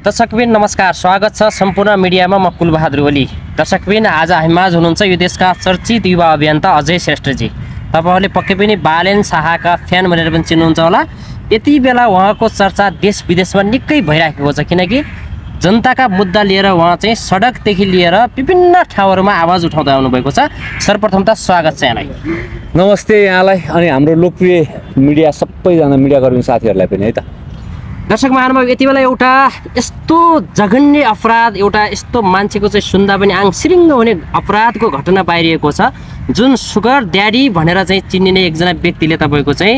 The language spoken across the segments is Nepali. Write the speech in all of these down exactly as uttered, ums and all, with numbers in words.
दर्शकबिन नमस्कार, स्वागत छ सम्पूर्ण मिडियामा। म कुलबहादुर ओली। दर्शकबिन आज हामीमाझ हुनुहुन्छ यो देशका चर्चित युवा अभियन्ता अजय श्रेष्ठजी। तपाईहरुले पक्कै पनि बालेन शाहका फ्यान भनेर पनि चिन्नुहुन्छ होला। यति बेला उहाँको चर्चा देश विदेशमा निकै भइराखेको छ, किनकि जनताका मुद्दा लिएर उहाँ चाहिँ सडकदेखि लिएर विभिन्न ठाउँहरुमा आवाज उठाउँदै आउनु भएको छ। सर्वप्रथम त स्वागत छ यहाँलाई। नमस्ते यहाँलाई अनि हाम्रो लोकप्रिय मिडिया सबैजना मिडियाकर्मी साथीहरुलाई पनि है त। दर्शक महानुभाव, यति बेला एउटा यस्तो जघन्य अपराध, एउटा यस्तो मान्छेको चाहिँ सुन्दा पनि आङ सिरिङ्ग हुने अपराधको घटना बाहिरिएको छ, जुन सुगर ड्याडी भनेर चाहिँ चिनिने एकजना व्यक्तिले तपाईको चाहिँ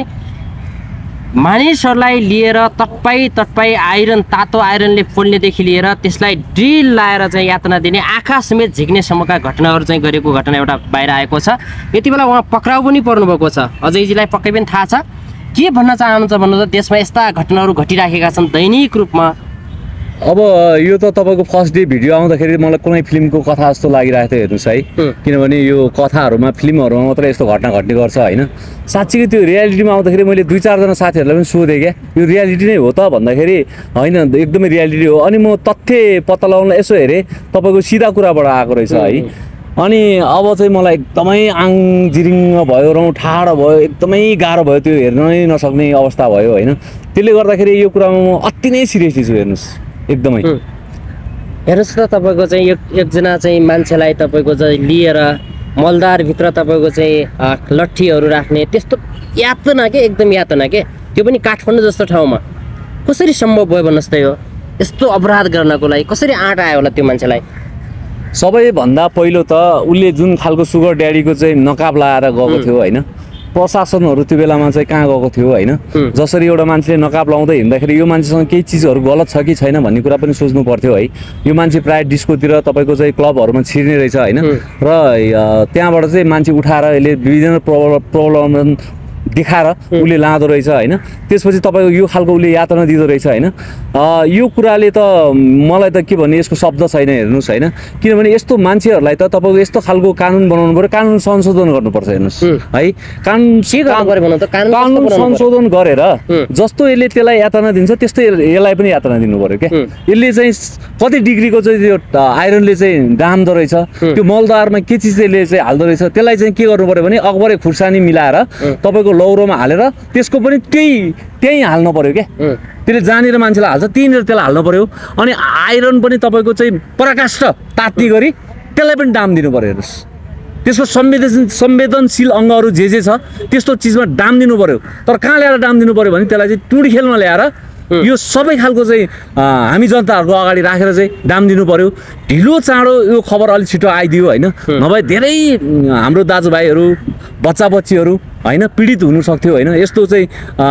मानिसहरूलाई लिएर तटपाई तटपाई आइरन, तातो आइरनले पोल्नेदेखि लिएर त्यसलाई ड्रिल लाएर चाहिँ यातना दिने, आँखा समेत झिक्नेसम्मका घटनाहरू चाहिँ गरेको घटना एउटा बाहिर आएको छ। यति बेला उहाँ पक्राउ पनि पर्नुभएको छ। अजयजीलाई पक्कै पनि थाहा छ के भन्न चाहनुहुन्छ भन्नुहुन्छ? देशमा यस्ता घटनाहरू घटिराखेका छन् दैनिक रूपमा। अब यो त तपाईको फर्स्ट डे भिडियो आउँदाखेरि मलाई कुनै फिल्मको कथा जस्तो लागिरहेको थियो, हेर्नुस् है। किनभने यो कथाहरूमा फिल्महरूमा मात्रै यस्तो घटना घट्ने गर्छ हैन। साच्चै त्यो रियालिटीमा आउँदाखेरि मैले दुई चारजना साथीहरूलाई पनि सोधेँ क्या, यो रियालिटी नै हो त भन्दाखेरि होइन एकदमै रियालिटी हो। अनि म तथ्य पत्ता लगाउनलाई यसो हेरेँ, तपाईँको सिधा कुराबाट आएको रहेछ है। अनि अब चाहिँ मलाई एकदमै आङ जिरिङ्ग भयो, रौँ ठाडो भयो, एकदमै गाह्रो भयो, त्यो हेर्नै नसक्ने अवस्था भयो होइन। त्यसले गर्दाखेरि यो कुरामा म अति नै सिरियसली छु, हेर्नुहोस् एकदमै। हेर्नुहोस् त, तपाईँको चाहिँ एक एकजना चाहिँ मान्छेलाई तपाईँको चाहिँ लिएर मलदारभित्र तपाईँको चाहिँ लट्ठीहरू राख्ने, त्यस्तो यातना के, एकदम यातना के, त्यो पनि काठमाडौँ जस्तो ठाउँमा कसरी सम्भव भयो भन्नुहोस् त? यो यस्तो अपराध गर्नको लागि कसरी आँट आयो होला त्यो मान्छेलाई? सबैभन्दा पहिलो त उसले जुन खालको सुगर ड्याडीको चाहिँ नकाब लगाएर गएको थियो होइन, प्रशासनहरू त्यो बेलामा चाहिँ कहाँ गएको थियो होइन। जसरी एउटा मान्छेले नकाब लाउँदै हिँड्दाखेरि यो मान्छेसँग केही चिजहरू गलत छ कि छैन भन्ने कुरा पनि सोच्नु पर्थ्यो है। यो मान्छे प्रायः डिस्कोतिर तपाईँको चाहिँ क्लबहरूमा छिर्ने रहेछ होइन, र त्यहाँबाट चाहिँ मान्छे उठाएर यसले विभिन्न प्रब्लम देखाएर उसले लाँदो रहेछ होइन। त्यसपछि तपाईँको यो खालको उसले यातना दिँदो रहेछ होइन। यो कुराले त मलाई त के भन्ने, यसको शब्द छैन, हेर्नुहोस् होइन। किनभने यस्तो मान्छेहरूलाई त तपाईँको यस्तो खालको कानुन बनाउनु पऱ्यो, कानुन संशोधन गर्नुपर्छ, हेर्नुहोस् है। कानुन कानुन संशोधन गरेर जस्तो यसले त्यसलाई यातना दिन्छ त्यस्तै यसलाई पनि यातना दिनु पऱ्यो क्या। यसले चाहिँ कति डिग्रीको चाहिँ त्यो आइरनले चाहिँ डाम्दो रहेछ, त्यो मलदारमा के चिज यसले चाहिँ हाल्दो रहेछ, त्यसलाई चाहिँ के गर्नु पऱ्यो भने अकबरे खुर्सानी मिलाएर तपाईँको लौरोमा हालेर त्यसको पनि त्यही त्यही हाल्नु पर्यो क्या। त्यसले जहाँनिर मान्छेलाई हाल्छ त्यहीँनिर त्यसलाई हाल्नु पर्यो। अनि आइरन पनि तपाईँको चाहिँ पराकाष्ठ तात्ती गरी त्यसलाई पनि दाम दिनु पर्यो, हेर्नुहोस्। त्यसको संवेदनशील संवेदनशील अङ्गहरू जे जे छ त्यस्तो चिजमा दाम दिनु पर्यो। तर कहाँ ल्याएर दाम दिनु पर्यो भने त्यसलाई चाहिँ टुडी खेलमा ल्याएर यो सबै खालको चाहिँ हामी जनताहरूको अगाडि राखेर चाहिँ दाम दिनु पर्यो। ढिलो चाँडो यो खबर अलिक छिटो आइदियो होइन, नभए धेरै हाम्रो दाजुभाइहरू बच्चा बच्चीहरू होइन पीडित हुनु सक्थ्यो होइन। यस्तो चाहिँ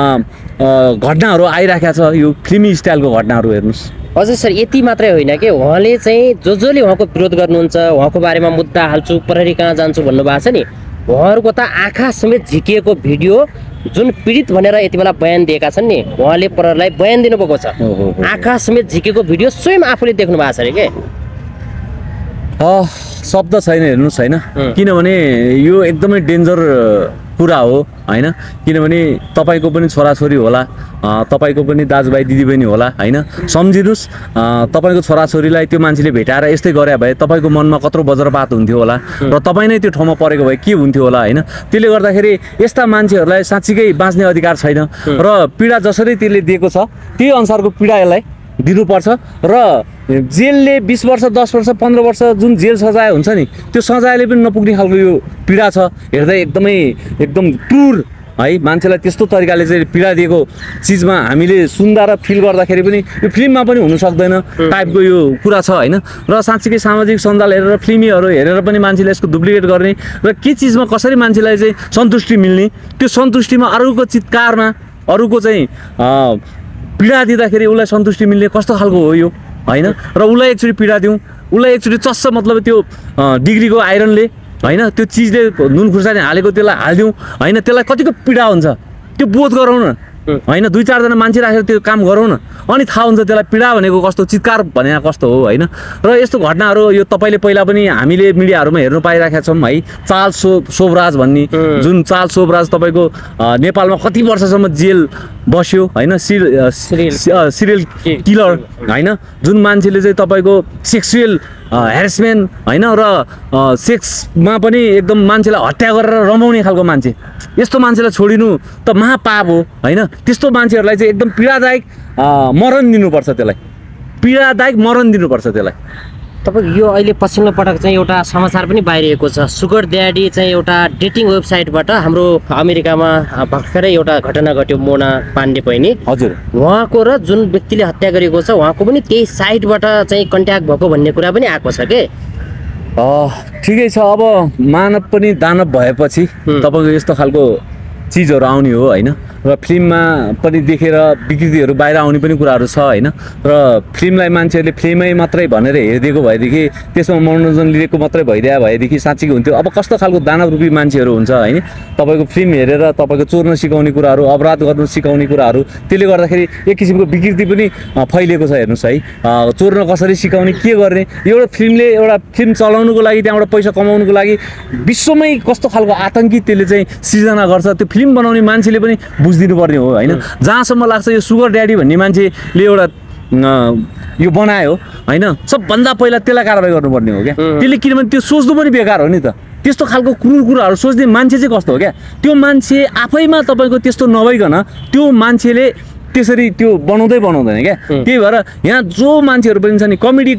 घटनाहरू आइराखेको छ, यो फिल्मी स्टाइलको घटनाहरू, हेर्नुहोस्। हजुर सर, यति मात्रै होइन कि उहाँले चाहिँ जो जसले उहाँको विरोध गर्नुहुन्छ, उहाँको बारेमा मुद्दा हाल्छु, प्रहरी कहाँ जान्छु भन्नुभएको छ नि, उहाँहरूको त आँखा समेत झिकिएको भिडियो जुन पीडित भनेर यति बेला बयान दिएका छन् नि, उहाँले प्रहरीलाई बयान दिनुभएको छ। आँखा समेत झिकेको भिडियो स्वयं आफूले देख्नु भएको छ अरे के? शब्द छैन, हेर्नुहोस् होइन। किनभने यो एकदमै डेन्जर कुरा हो होइन। किनभने तपाईँको पनि छोराछोरी होला, तपाईँको पनि दाजुभाइ दिदीबहिनी होला होइन। सम्झिनुहोस्, तपाईँको छोराछोरीलाई त्यो मान्छेले भेटाएर यस्तै गरे भए तपाईँको मनमा कत्रो वज्रपात हुन्थ्यो होला, र तपाईँ नै त्यो ठाउँमा परेको भए के हुन्थ्यो होला होइन। त्यसले गर्दाखेरि यस्ता मान्छेहरूलाई साँच्चीकै बाँच्ने अधिकार छैन, र पीडा जसरी त्यसले दिएको छ त्यही अनुसारको पीडा यसलाई दिनुपर्छ। र जेलले बिस वर्ष दस वर्ष पन्ध्र वर्ष जुन जेल सजाय हुन्छ नि, त्यो सजायले पनि नपुग्ने खालको यो पीडा छ। हेर्दै एकदमै एकदम क्रूर है, मान्छेलाई त्यस्तो तरिकाले चाहिँ पीडा दिएको चिजमा हामीले सुन्दा र फिल गर्दाखेरि पनि यो फिल्ममा पनि हुनु सक्दैन टाइपको यो कुरा छ होइन। र साँच्चीकै सामाजिक सञ्जाल हेरेर फिल्मीहरू हेरेर पनि मान्छेले यसको डुप्लिकेट गर्ने र के चिजमा कसरी मान्छेलाई चाहिँ सन्तुष्टि मिल्ने, त्यो सन्तुष्टिमा अरूको चित्कारमा अरूको चाहिँ पीडा दिँदाखेरि उसलाई सन्तुष्टि मिल्ने कस्तो खालको हो यो होइन। र उसलाई एकचोटि पीडा दिउँ, उसलाई एकचोटि चस्स मतलब त्यो डिग्रीको आइरनले होइन, त्यो चिजले नुन खुर्सानी हालेको त्यसलाई हालिदिउँ होइन, त्यसलाई कतिको पीडा हुन्छ त्यो बोध गराउँ न। होइन दुई चारजना मान्छे राखेर त्यो काम गरौँ न अनि थाहा हुन्छ त्यसलाई पीडा भनेको कस्तो चित्कार भने कस्तो हो होइन र यस्तो घटनाहरू यो तपाईँले पहिला पनि हामीले मिडियाहरूमा हेर्नु पाइरहेका छौँ है चाल सो शोभराज भन्ने जुन चाल शोभराज तपाईँको नेपालमा कति वर्षसम्म जेल बस्यो होइन सिरियल किलर होइन जुन मान्छेले चाहिँ तपाईँको सेक्सुअल हेरेसमेन्ट होइन र सेक्समा पनि एकदम मान्छेलाई हत्या गरेर रमाउने खालको मान्छे यस्तो मान्छेलाई छोडिनु त महापाप हो होइन त्यस्तो मान्छेहरूलाई चाहिँ एकदम पीडादायक मरण दिनुपर्छ त्यसलाई पीडादायक मरण दिनुपर्छ त्यसलाई तपाईँको यो अहिले पछिल्लो पटक चाहिँ एउटा समाचार पनि बाहिरिएको छ सुगर ड्याडी चाहिँ एउटा डेटिङ वेबसाइटबाट हाम्रो अमेरिकामा भर्खरै एउटा घटना घट्यो मोना पाण्डे बहिनी हजुर उहाँको र जुन व्यक्तिले हत्या गरेको छ उहाँको पनि त्यही साइटबाट चाहिँ कन्ट्याक्ट भएको भन्ने कुरा पनि आएको छ के ठिकै छ अब मानव पनि दानव भएपछि तपाईँको यस्तो खालको चिजहरू आउने हो होइन र फिल्ममा पनि देखेर विकृतिहरू बाहिर आउने पनि कुराहरू छ होइन र फिल्मलाई मान्छेहरूले फिल्मै मात्रै भनेर हेरिदिएको भएदेखि त्यसमा मनोरञ्जन लिएको मात्रै भइदिए भएदेखि साँच्चीको हुन्थ्यो अब कस्तो खालको दानव रूपी मान्छेहरू हुन्छ होइन तपाईँको फिल्म हेरेर तपाईँको चोर्न सिकाउने कुराहरू अपराध गर्नु सिकाउने कुराहरू त्यसले गर्दाखेरि एक किसिमको विकृति पनि फैलिएको छ हेर्नुहोस् है चोर्न कसरी सिकाउने के गर्ने एउटा फिल्मले एउटा फिल्म चलाउनुको लागि त्यहाँबाट पैसा कमाउनुको लागि विश्वमै कस्तो खालको आतङ्की त्यसले चाहिँ सिर्जना गर्छ त्यो फिल्म बनाउने मान्छेले पनि बुझिदिनु पर्ने हो होइन जहाँसम्म लाग्छ यो सुगर ड्याडी भन्ने मान्छेले एउटा यो बनायो होइन सबभन्दा पहिला त्यसलाई कारवाही गर्नुपर्ने हो क्या त्यसले किनभने त्यो सोच्नु पनि बेकार हो नि त त्यस्तो खालको क्रूर कुराहरू सोच्ने मान्छे चाहिँ कस्तो हो क्या त्यो मान्छे आफैमा तपाईँको त्यस्तो नभइकन त्यो मान्छेले त्यसरी त्यो बनाउँदै बनाउँदैन क्या त्यही भएर यहाँ जो मान्छेहरू पनि छ नि कमेडी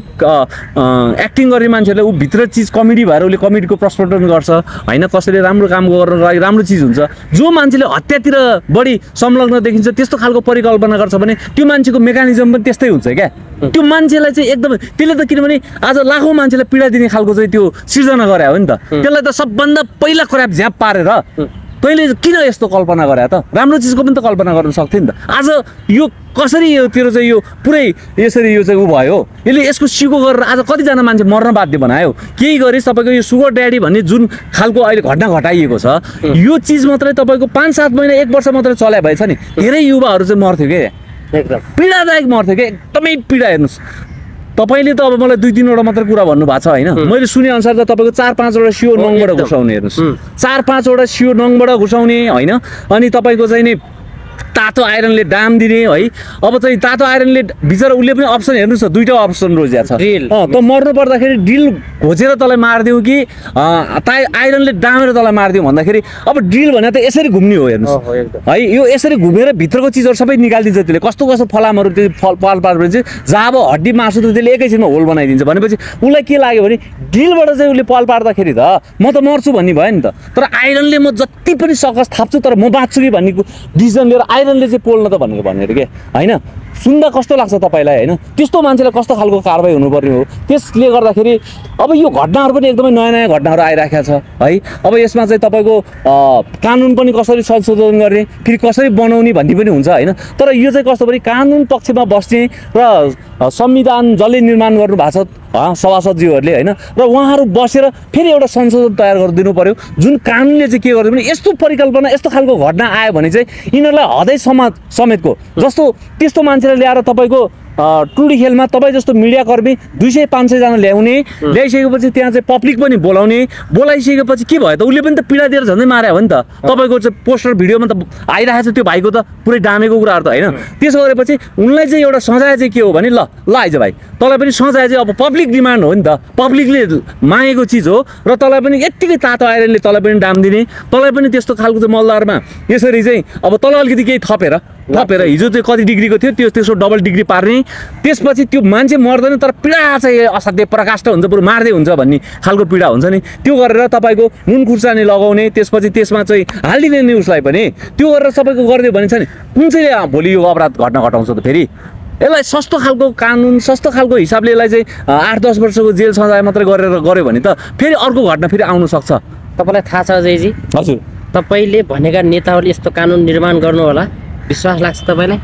एक्टिङ गर्ने मान्छेहरूले ऊ भित्र चिज कमेडी भएर उसले कमेडीको प्रस्फुटन गर्छ होइन कसैले राम्रो काम गर्नको लागि राम्रो चिज हुन्छ जो मान्छेले हत्यातिर बढी संलग्न देखिन्छ त्यस्तो खालको परिकल्पना गर्छ भने त्यो मान्छेको मेकानिजम पनि त्यस्तै हुन्छ क्या त्यो मान्छेलाई चाहिँ एकदम त्यसले त किनभने आज लाखौँ मान्छेलाई पीडा दिने खालको चाहिँ त्यो सिर्जना गरे हो नि त त्यसलाई त सबभन्दा पहिला क्रयाप झ्याप पारेर तैँले किन यस्तो कल्पना गरे त राम्रो चिजको पनि त कल्पना गर्न सक्थ्यो नि त आज यो कसरी यो तेरो चाहिँ यो पुरै यसरी यो चाहिँ उ भयो यसले यसको सिको गरेर आज कतिजना मान्छे मर्न बाध्य बनायो केही गरिस् तपाईँको यो सुगर ड्याडी भन्ने जुन खालको अहिले घटना घटाइएको छ यो चिज मात्रै तपाईँको पाँच सात महिना एक वर्ष मात्रै चलाए भएछ नि धेरै युवाहरू चाहिँ मर्थ्यो क्या एकदम पीडादायक मर्थ्यो क्या एकदमै पीडा हेर्नुहोस् तपाईँले त अब मलाई दुई तिनवटा मात्रै कुरा भन्नुभएको छ होइन मैले सुने अनुसार त तपाईँको चार पाँचवटा सियो नङबाट घुसाउने हेर्नुहोस् चार पाँचवटा सियो नङबाट घुसाउने होइन अनि तपाईँको चाहिँ नि तातो आइरनले डाम दिने है अब चाहिँ तातो आइरनले बिचरा उसले पनि अप्सन हेर्नुहोस् न दुईवटा अप्सन रोजिया छ त मर्नु पर्दाखेरि ड्रिल घोचेर तँलाई मारिदिउँ कि ता आइरनले डामेर तँलाई मारिदिउँ भन्दाखेरि अब ड्रिल भने त यसरी घुम्ने हो हेर्नुहोस् है यो यसरी घुमेर भित्रको चिजहरू सबै निकालिदिन्छ त्यसले कस्तो कस्तो फलामहरू त्यो फल पाल पारेपछि जहाँ अब हड्डी मासु त त्यसले एकैछिनमा होल बनाइदिन्छ भनेपछि उसलाई के लाग्यो भने ड्रिलबाट चाहिँ उसले पाल पार्दाखेरि त म त मर्छु भन्ने भयो नि त तर आइरनले म जति पनि सकस थाप्छु तर म बाँच्छु कि भन्ने डिसिजन लिएर आइरनले चाहिँ पोल्न त भनेको भनेर के होइन सुन्दा कस्तो लाग्छ तपाईँलाई होइन त्यस्तो मान्छेलाई कस्तो खालको कारवाही हुनुपर्ने हो त्यसले गर्दाखेरि अब यो घटनाहरू पनि एकदमै नयाँ नयाँ घटनाहरू आइरहेको छ है अब यसमा चाहिँ तपाईँको कानुन पनि कसरी संशोधन गर्ने फेरि कसरी बनाउने भन्ने पनि हुन्छ होइन तर यो चाहिँ कस्तो भने कानुन पक्षमा बस्ने र संविधान जसले निर्माण गर्नु भएको छ सभासदज्यूहरूले होइन र उहाँहरू बसेर फेरि एउटा संशोधन तयार गरिदिनु पर्यो जुन कानुनले चाहिँ के गर्यो भने यस्तो परिकल्पना यस्तो खालको घटना आयो भने चाहिँ यिनीहरूलाई हदै समाज समेतको जस्तो त्यस्तो मान्छेलाई ल्याएर तपाईँको टुडी खेलमा तपाईँ जस्तो मिडियाकर्मी दुई सय पाँच सयजना ल्याउने ल्याइसकेपछि त्यहाँ चाहिँ पब्लिक पनि बोलाउने बोलाइसकेपछि के भयो त उसले पनि त पीडा दिएर झन्डै मार्यो हो नि त तपाईँको चाहिँ पोस्टर भिडियोमा त आइरहेको छ त्यो भाइको त पुरै डामेको कुराहरू त होइन त्यसो गरेपछि उनलाई चाहिँ एउटा सजाय चाहिँ के हो भने ल ल आइज भाइ तँलाई पनि सजाय चाहिँ अब पब्लिक डिमान्ड हो नि त पब्लिकले मागेको चिज हो र तँलाई पनि यत्तिकै तातो आइरनले तँलाई पनि डाम दिने तँलाई पनि त्यस्तो खालको चाहिँ मलदारमा यसरी चाहिँ अब तँलाई अलिकति केही थपेर थपेर हिजो चाहिँ कति डिग्रीको थियो त्यो त्यसो डबल डिग्री पार्ने त्यसपछि त्यो मान्छे मर्दैन तर पीडा चाहिँ असाध्य प्रकाष्ठ हुन्छ बरु मार्दै हुन्छ भन्ने खालको पीडा हुन्छ नि त्यो गरेर तपाईँको नुन खुर्सानी लगाउने त्यसपछि त्यसमा चाहिँ हालिदिने नि उसलाई पनि त्यो गरेर सबैको गरिदियो भने छ नि कुन चाहिँ भोलि यो अपराध घटना घटाउँछ त फेरि यसलाई सस्तो खालको कानुन सस्तो खालको हिसाबले यसलाई चाहिँ आठ दस वर्षको जेल सजाय मात्रै गरेर गऱ्यो भने त फेरि अर्को घटना फेरि आउन सक्छ तपाईँलाई थाहा छ अजयजी हजुर तपाईँले भनेका नेताहरूले यस्तो कानुन निर्माण गर्नु होला विश्वास लाग्छ तपाईँलाई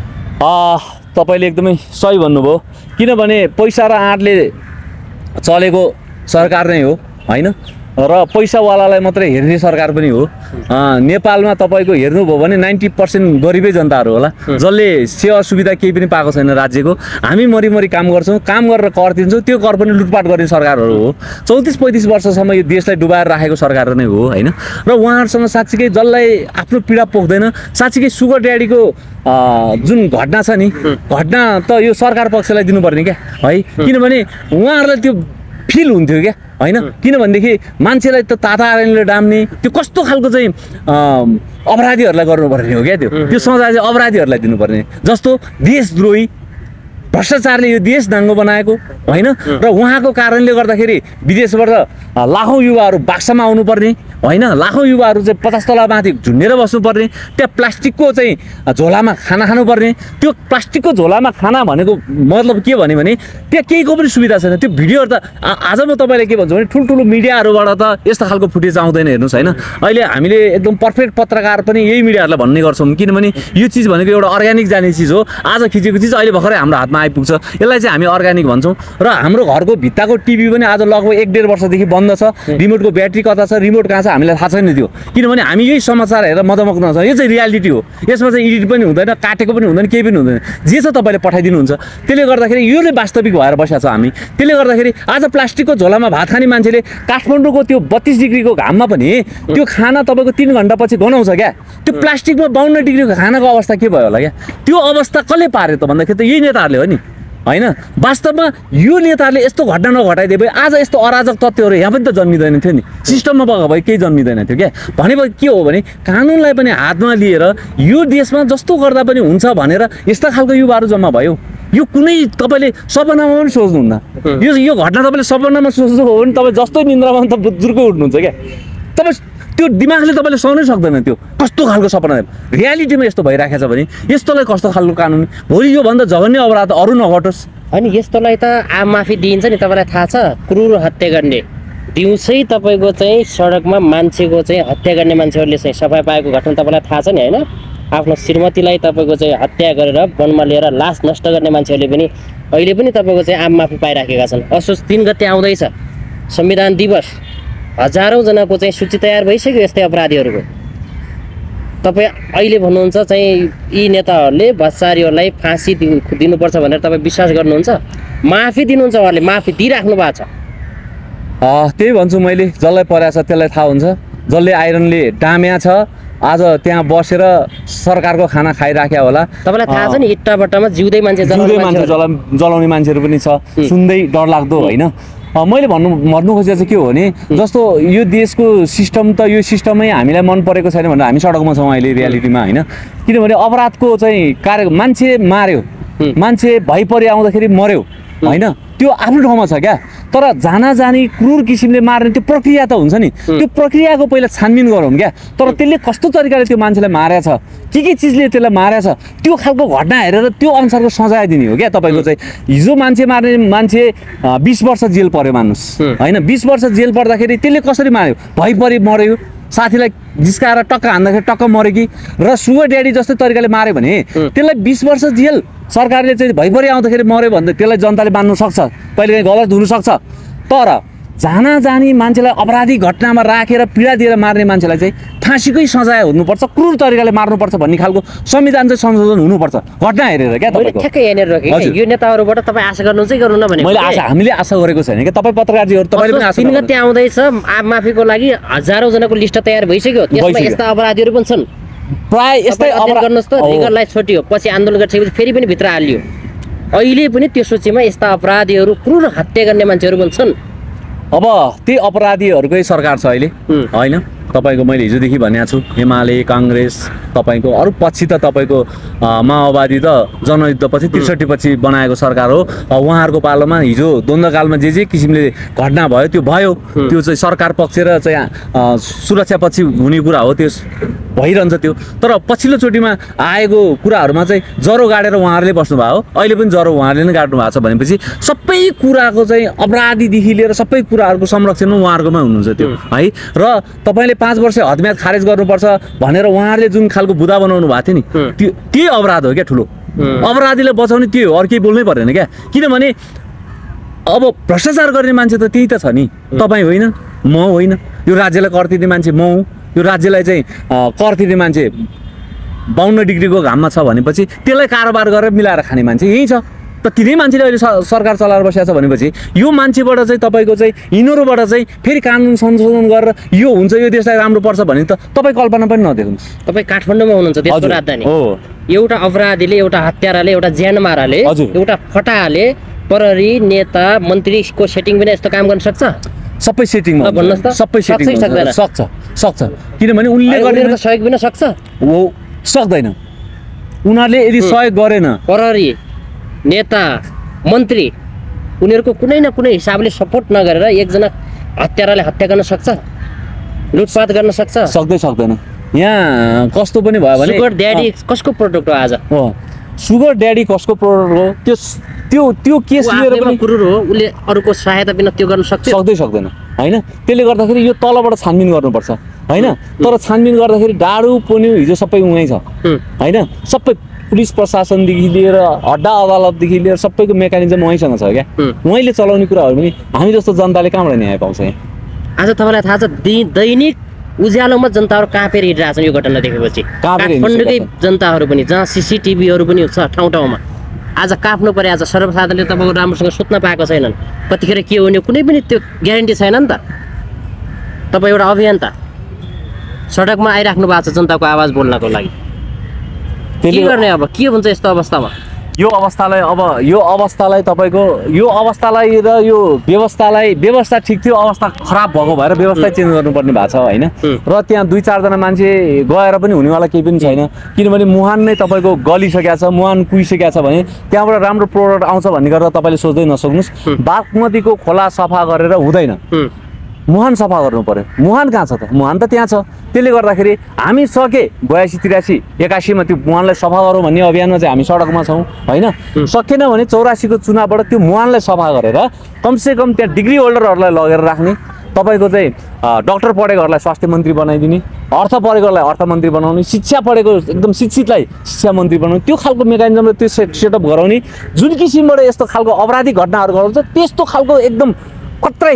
तपाईँले एकदमै सही भन्नुभयो किनभने पैसा र आँटले चलेको सरकार नै हो होइन र पैसावालालाई मात्रै हेर्ने सरकार पनि हो। नेपालमा तपाईँको हेर्नुभयो भने नाइन्टी पर्सेन्ट गरिबै जनताहरू होला, जसले सेवा सुविधा केही पनि पाएको छैन राज्यको। हामी मरिमरि काम गर्छौँ, काम गरेर कर दिन्छौँ, त्यो कर पनि लुटपाट गर्ने सरकारहरू हो। चौतिस पैँतिस वर्षसम्म यो देशलाई डुबाएर राखेको सरकार नै हो होइन। र उहाँहरूसँग साँच्चीकै जसलाई आफ्नो पीडा पोख्दैन, साँच्चीकै सुगर ड्याडीको जुन घटना छ नि, घटना त यो सरकार पक्षलाई दिनुपर्ने क्या है, किनभने उहाँहरूलाई त्यो फिल हुन्थ्यो क्या होइन। किनभनेदेखि मान्छेलाई त ताता आइरनले डाम्ने त्यो कस्तो खालको चाहिँ अपराधीहरूलाई गर्नुपर्ने हो क्या, त्यो त्यो सजाय चाहिँ अपराधीहरूलाई दिनुपर्ने। जस्तो देशद्रोही भ्रष्टाचारले यो देश नाङ्गो बनाएको होइन, र उहाँको कारणले गर्दाखेरि विदेशबाट लाखौँ युवाहरू बाक्सामा आउनुपर्ने होइन, लाखौँ युवाहरू चाहिँ पचास तलामाथि झुन्डेर बस्नुपर्ने, त्यहाँ प्लास्टिकको चाहिँ झोलामा खाना खानुपर्ने। त्यो प्लास्टिकको झोलामा खाना भनेको मतलब के भने भने त्यहाँ केहीको पनि सुविधा छैन। त्यो भिडियोहरू त आज म तपाईँलाई के भन्छु भने ठुल्ठुलो मिडियाहरूबाट त यस्तो खालको फुटेज आउँदैन हेर्नुहोस् होइन। अहिले हामीले एकदम पर्फेक्ट पत्रकार पनि यही मिडियाहरूलाई भन्ने गर्छौँ, किनभने यो चिज भनेको एउटा अर्ग्यानिक जाने चिज हो। आज खिचेको चिज अहिले भर्खरै हाम्रो हातमा आइपुग्छ, यसलाई चाहिँ हामी अर्ग्यानिक भन्छौँ। र हाम्रो घरको भित्ताको टिभी पनि आज लगभग एक डेढ वर्षदेखि बन्द छ, रिमोटको ब्याट्री कता छ, रिमोट कहाँ छ हामीलाई थाहा छैन त्यो, किनभने हामी यही समाचार हेरेर मदमग्न छ। यो चाहिँ रियालिटी हो, यसमा चाहिँ एडिट पनि हुँदैन, काटेको पनि हुँदैन, केही पनि हुँदैन, जे छ तपाईँले पठाइदिनुहुन्छ। त्यसले गर्दाखेरि यो नै वास्तविक भएर बसेको छ हामी। त्यसले गर्दाखेरि आज प्लास्टिकको झोलामा भात खाने मान्छेले काठमाडौँको त्यो बत्तिस डिग्रीको घाममा पनि त्यो खाना तपाईँको तिन घन्टा पछि गनाउँछ क्या। त्यो प्लास्टिकमा बाउन्न डिग्रीको खानाको अवस्था के भयो होला क्या, त्यो अवस्था कसले पार्यो त भन्दाखेरि त यही नेताहरूले हो नि होइन। वास्तवमा यो नेताहरूले यस्तो घटना नघटाइदिए भए आज यस्तो अराजक तत्त्वहरू यहाँ पनि त जन्मिँदैन थियो नि, सिस्टममा भएको भए केही जन्मिँदैन थियो क्या। भनेपछि के हो भने कानुनलाई पनि हातमा लिएर यो देशमा जस्तो गर्दा पनि हुन्छ भनेर यस्ता खालको युवाहरू जम्मा भयो। यो कुनै तपाईँले सपनामा पनि सोच्नुहुन्न, यो यो घटना तपाईँले सपनामा सोच्नु हो भने तपाईँ जस्तो निन्द्रामा त बुजुर्गै उठ्नुहुन्छ क्या। तपाईँ त्यो दिमागले तपाईँले सहनै सक्दैन, त्यो कस्तो खालको सपना। रियालिटीमा यस्तो भइराखेको छ भने यस्तोलाई कस्तो खालको कानुन, भोलि योभन्दा जघन्य अपराध अरू नघटोस्। होइन यस्तोलाई त आम माफी दिइन्छ नि, तपाईँलाई थाहा छ क्रूर हत्या गर्ने दिउँसै तपाईँको चाहिँ सडकमा मान्छेको चाहिँ हत्या गर्ने मान्छेहरूले चाहिँ सफाइ पाएको घटना तपाईँलाई थाहा छ नि होइन। आफ्नो श्रीमतीलाई तपाईँको चाहिँ हत्या गरेर वनमा लिएर लास नष्ट गर्ने मान्छेहरूले पनि अहिले पनि तपाईँको चाहिँ आम माफी पाइराखेका छन्। असोज तिन गते आउँदैछ संविधान दिवस, हजारौँ जनाको चाहिँ सूची तयार भइसक्यो यस्तै अपराधीहरूको। तपाईँ अहिले भन्नुहुन्छ चाहिँ यी नेताहरूले भ्रष्टाचारीहरूलाई फाँसी दिनुपर्छ भनेर तपाईँ विश्वास गर्नुहुन्छ? माफी दिनुहुन्छ, उहाँहरूले माफी दिइराख्नु भएको छ। त्यही भन्छु मैले, जसलाई परेको छ त्यसलाई थाहा हुन्छ। जसले आइरनले डाम्या छ आज त्यहाँ बसेर सरकारको खाना खाइराख्या होला। तपाईँलाई थाहा छ नि इट्टा बट्टामा जिउँदै मान्छे मान्छे जलाउने मान्छेहरू पनि छ, सुन्दै डर लाग्दो होइन। मैले भन्नु भन्नु खोजेको चाहिँ के हो भने जस्तो यो देशको सिस्टम त यो सिस्टमै हामीलाई मन परेको छैन भनेर हामी सडकमा छौँ अहिले रियालिटीमा होइन। किनभने अपराधको चाहिँ कार्य मान्छे मार्यो, मान्छे भइपरि आउँदाखेरि मर्यो होइन, त्यो आफ्नो ठाउँमा छ क्या। तर जाना जानी क्रूर किसिमले मार्ने त्यो प्रक्रिया त हुन्छ नि, त्यो प्रक्रियाको पहिला छानबिन गरौँ क्या। तर त्यसले कस्तो तरिकाले त्यो मान्छेलाई मारेछ, के के चिजले त्यसलाई मारेछ, त्यो खालको घटना हेरेर त्यो अनुसारको सजाय दिने हो क्या तपाईँको चाहिँ। हिजो मान्छे मार्ने मान्छे बिस वर्ष जेल पर्यो मान्नुहोस् होइन, बिस वर्ष जेल पर्दाखेरि त्यसले कसरी मार्यो, भइपरि मर्यो, साथीलाई जिस्काएर टक्क हान्दाखेरि टक्क मऱ्यो कि, र सुगर ड्याडी जस्तै तरिकाले मार्यो भने त्यसलाई बिस वर्ष जेल सरकारले चाहिँ भइपरि आउँदाखेरि मऱ्यो भने त्यसलाई जनताले मान्नु सक्छ, कहिले काहीँ गलत हुनसक्छ। तर जाना जानी मान्छेलाई अपराधी घटनामा राखेर पीडा दिएर मार्ने मान्छेलाई चाहिँ फाँसीकै सजाय हुनुपर्छ, क्रूर तरिकाले मार्नुपर्छ भन्ने खालको संविधान चाहिँ संशोधन हुनुपर्छ घटना हेरेर क्या। तपाईँको ठ्याक्कै यहाँनिर रोकेँ यो नेताहरूबाट तपाईँ आशा गर्नुहुन्छ कि गर्नुहुन्न भने मैले आशा हामीले आशा गरेको छैन क्या। तपाईँ पत्रकारजीहरू तपाईँले पनि आशा तिन गते आउँदैछ आम माफीको लागि हजारौँ जनाको लिस्ट तयार भइसक्यो, त्यसमा यस्ता अपराधीहरू पनि छन् प्राय यस्तै गर्नुहोस् त। लिगललाई छोटियो पछि आन्दोलन गरिसकेपछि फेरि पनि भित्र हालियो, अहिले पनि त्यो सूचीमा यस्ता अपराधीहरू क्रूर हत्या गर्ने मान्छेहरू पनि छन्। अब त्यही अपराधीहरूकै सरकार छ अहिले होइन। तपाईँको मैले हिजोदेखि भनेको छु एमाले काङ्ग्रेस तपाईँको अरू पछि त तपाईँको माओवादी त जनयुद्धपछि त्रिसठी पछि बनाएको सरकार हो। उहाँहरूको पालोमा हिजो द्वन्द्वकालमा जे जे किसिमले घटना भयो त्यो भयो, त्यो चाहिँ सरकार पक्ष र चाहिँ सुरक्षा पछि हुने कुरा हो, त्यो भइरहन्छ त्यो। तर पछिल्लो चोटिमा आएको कुराहरूमा चाहिँ ज्वरो गाडेर उहाँहरूले बस्नुभयो, अहिले पनि ज्वरो उहाँहरूले नै गाड्नु भएको छ भनेपछि सबै कुराको चाहिँ अपराधीदेखि लिएर सबै कुराहरूको संरक्षणमा उहाँहरूकोमा हुनुहुन्छ त्यो है। र तपाईँले पाँच वर्ष हदम्याद खारेज गर्नुपर्छ भनेर उहाँहरूले जुन खालको बुदा बनाउनु भएको थियो नि, त्यो त्यही अपराध हो क्या। ठुलो अपराधीलाई बचाउने त्यही हो, अरू केही बोल्नै पर्दैन क्या। किनभने अब भ्रष्टाचार गर्ने मान्छे त त्यही त छ नि, तपाईँ होइन। म होइन, यो राज्यलाई कर तिर्ने मान्छे म हुँ, यो राज्यलाई चाहिँ कर तिर्ने मान्छे बाउन्न डिग्रीको घाममा छ भनेपछि त्यसलाई कारोबार गरेर मिलाएर खाने मान्छे यही छ। त तिनै मान्छेले अहिले सरकार चलाएर बसेको छ भनेपछि यो मान्छेबाट चाहिँ तपाईँको चाहिँ यिनीहरूबाट चाहिँ फेरि कानुन संशोधन गरेर यो हुन्छ, यो देशलाई राम्रो पर्छ भने त तपाईँ कल्पना पनि नदेख्नुहोस्। तपाईँ काठमाडौँमा हुनुहुन्छ, देशको राजधानी हो। एउटा अपराधीले, एउटा हत्याराले, एउटा ज्यानमाराले, एउटा फटाहाले प्रहरी नेता मन्त्रीको सेटिङ बिना यस्तो काम गर्न सक्छ? सबै सेटिङमा भन्नुहोस् त, सबै सेटिङ सक्छ सक्छ किनभने उनले गर्ने सहयोग बिना सक्छ हो सक्दैन। उनीहरूले यदि सहयोग गरेन, प्रहरी नेता मन्त्री उनीहरूको कुनै न कुनै हिसाबले सपोर्ट नगरेर एकजना हत्याराले हत्या गर्न सक्छ, लुटपाट गर्न सक्छ? सक्दै सक्दैन। यहाँ कस्तो पनि भयो भने सुगर ड्याडी कसको प्रोडक्ट हो आज? हो सुगर ड्याडी कसको प्रोडक्ट हो? त्यो त्यो त्यो केस लिएर पनि कुरो हो, उसले अरूको सहायता बिना त्यो गर्न सक्छ? सक्दै सक्दैन होइन। त्यसले गर्दाखेरि यो तलबाट छानबिन गर्नुपर्छ होइन। तर छानबिन गर्दाखेरि डाडु पनि हिजो सबै उहाँ छ होइन। सबै पुलिस प्रशासनदेखि लिएर हड्डा अदालतदेखि लिएर सबैको मेकानिजम उहाँसँग छ क्या। उहाँले चलाउने कुराहरू पनि हामी जस्तो जनताले कहाँबाट न्याय पाउँछ यहाँ? आज तपाईँलाई थाहा छ दैनिक उज्यालोमा जनताहरू काँपेर हिँडिरहेछन् यो घटना देखेपछि। काठमाडौँकै जनताहरू पनि जहाँ सिसिटिभीहरू पनि छ ठाउँ ठाउँमा आज काप्नु पर्यो। आज सर्वसाधारणले तपाईँको राम्रोसँग सुत्न पाएको छैनन्, कतिखेर के हुने कुनै पनि त्यो ग्यारेन्टी छैन नि त। तपाईँ एउटा अभियन्ता सडकमा आइराख्नु भएको छ जनताको आवाज बोल्नको लागि, के गर्ने अब? के हुन्छ यस्तो अवस्थामा? यो अवस्थालाई अब यो अवस्थालाई तपाईँको यो अवस्थालाई र यो व्यवस्थालाई व्यवस्था ठिक थियो, अवस्था खराब भएको भएर व्यवस्था चेन्ज गर्नुपर्ने भएको छ होइन। र त्यहाँ दुई चारजना मान्छे गएर पनि हुनेवाला केही पनि छैन, किनभने मुहान नै तपाईँको गलिसकेको छ, मुहान कुहिसकेको छ भने त्यहाँबाट राम्रो प्रोडक्ट आउँछ भन्ने गरेर तपाईँले सोच्दै नसक्नुहोस्। बागमतीको खोला सफा गरेर हुँदैन, मुहान सफा गर्नु पर्यो। मुहान कहाँ छ त? मुहान त त्यहाँ छ। त्यसले गर्दाखेरि हामी सके बयासी त्रियासी एकासीमा त्यो मुहानलाई सफा गरौँ भन्ने अभियानमा चाहिँ हामी सडकमा छौँ होइन। सकेन भने चौरासीको चुनावबाट त्यो मुहानलाई सफा गरेर कमसेकम त्यहाँ डिग्री होल्डरहरूलाई लगेर राख्ने, तपाईँको चाहिँ डक्टर पढेकोहरूलाई स्वास्थ्य मन्त्री बनाइदिने, अर्थ पढेकोलाई अर्थमन्त्री बनाउने, शिक्षा पढेको एकदम शिक्षितलाई शिक्षा मन्त्री बनाउने, त्यो खालको मेकानिजमले त्यो सेट सेटअप गराउने। जुन किसिमबाट यस्तो खालको अपराधिक घटनाहरू गराउँछ त्यस्तो खालको एकदम कत्रै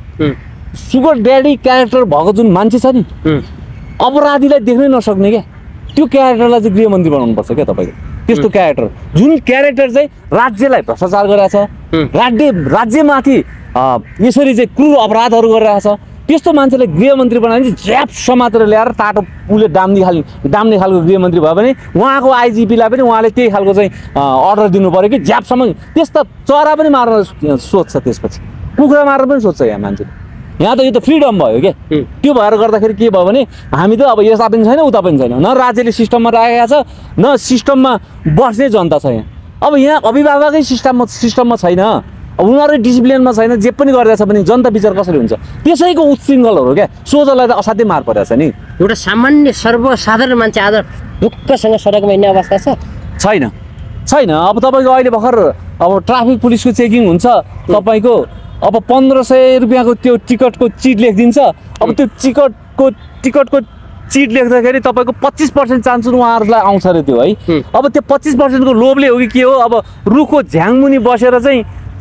सुगर ड्याडी क्यारेक्टर भएको जुन मान्छे छ नि, अपराधीलाई देख्नै नसक्ने क्या, त्यो क्यारेक्टरलाई चाहिँ गृहमन्त्री बनाउनुपर्छ क्या तपाईँको। त्यस्तो क्यारेक्टर जुन क्यारेक्टर चाहिँ राज्यलाई भ्रष्टाचार गरेको छ, राज्य राज्यमाथि यसरी चाहिँ क्रूर अपराधहरू गरिरहेको छ, त्यस्तो मान्छेलाई गृहमन्त्री बनायो भने झ्याप समातेर ल्याएर टाटो उसले डाम्ने खाल डाम्ने खालको गृहमन्त्री भयो भने उहाँको आइजिपीलाई पनि उहाँले त्यही खालको चाहिँ अर्डर दिनु पऱ्यो कि झ्यापसम्म। त्यस्ता चरा पनि मार्न सोध्छ, त्यसपछि कुखुरा मार्न पनि सोध्छ यहाँ मान्छेले। यहाँ त यो त फ्रिडम भयो क्या। त्यो भएर गर्दाखेरि के भयो भने हामी त अब यता पनि छैन उता पनि छैन, न राज्यले सिस्टममा राखेको छ न सिस्टममा बस्ने जनता छ यहाँ। अब यहाँ अभिभावकै सिस्टममा सिस्टममा छैन, उनीहरू डिसिप्लिनमा छैन, जे पनि गरिरहेछ भने जनता विचार कसरी हुन्छ? त्यसैको उच्छृङ्खलहरू क्या। सोझलाई त असाध्यै मार परेको छ नि। एउटा सामान्य सर्वसाधारण मान्छे आज ढुक्कसँग सडकमा हिँड्ने अवस्था छ छैन छैन। अब तपाईँको अहिले भर्खर अब ट्राफिक पुलिसको चेकिङ हुन्छ, तपाईँको अब पन्ध्र सय रुपियाँको त्यो टिकटको चिट लेखिदिन्छ। अब त्यो टिकटको टिकटको चिट लेख्दाखेरि तपाईँको पच्चिस पर्सेन्ट चान्स उहाँहरूलाई आउँछ अरे त्यो है। अब त्यो पच्चिस पर्सेन्टको लोभले हो कि के हो? अब रुखको झ्याङमुनि बसेर चाहिँ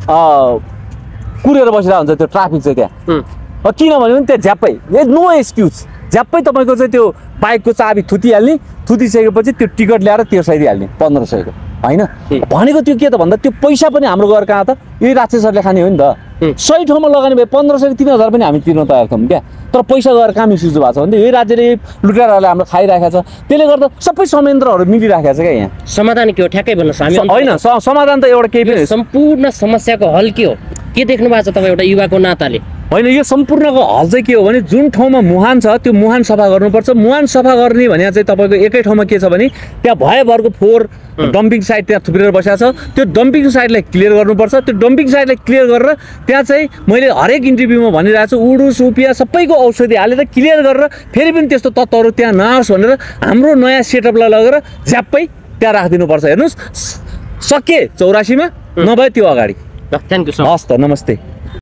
कुरेर बसिरहेको हुन्छ त्यो ट्राफिक चाहिँ त्यहाँ। किनभने पनि त्यहाँ झ्याप्पै नो एक्सक्युज, झ्याप्पै तपाईँको चाहिँ त्यो बाइकको चाबी थुतिहाल्ने, थुतिसकेपछि त्यो टिकट ल्याएर तिर्साइदिइहाल्ने पन्ध्र सयको होइन। भनेको त्यो के त भन्दा त्यो पैसा पनि हाम्रो गएर कहाँ त यही राक्षसहरूले खाने हो नि त। सही ठाउँमा लगाने भए पन्ध्र सय तिन हजार पनि हामी तिर्न तयार छौँ क्या। तर पैसा गएर कहाँ मिसयुज भएको छ भने यही राज्यले लुटेराहरूले हाम्रो खाइराखेको छ। त्यसले गर्दा सबै संयन्त्रहरू मिलिराखेको छ क्या यहाँ। समाधान के हो ठ्याक्कै भन्नुहोस्? हामी होइन समाधान त एउटा केही पनि, सम्पूर्ण समस्याको हल के हो? के देख्नु भएको छ तपाईँ एउटा युवाको नाताले? होइन यो सम्पूर्णको हल चाहिँ के हो भने जुन ठाउँमा मुहान छ त्यो मुहान सफा गर्नुपर्छ। मुहान सफा गर्ने भने चाहिँ तपाईँको एकै ठाउँमा के छ भने त्यहाँ भयभरको फोहोर डम्पिङ साइट त्यहाँ थुप्रेर बसेको छ, त्यो डम्पिङ साइटलाई क्लियर गर्नुपर्छ। त्यो डम्पिङ साइटलाई क्लियर गरेर त्यहाँ चाहिँ मैले हरेक इन्टरभ्यूमा भनिरहेको छु उडु सुपिया सबैको औषधि हालेर क्लियर गरेर फेरि पनि त्यस्तो तत्त्वहरू त्यहाँ नआओस् भनेर हाम्रो नयाँ सेटअपलाई लगेर झ्याप्पै त्यहाँ राखिदिनुपर्छ। हेर्नुहोस् सके चौरासीमा नभए त्यो अगाडि। Thank you sir. हस् त, नमस्ते।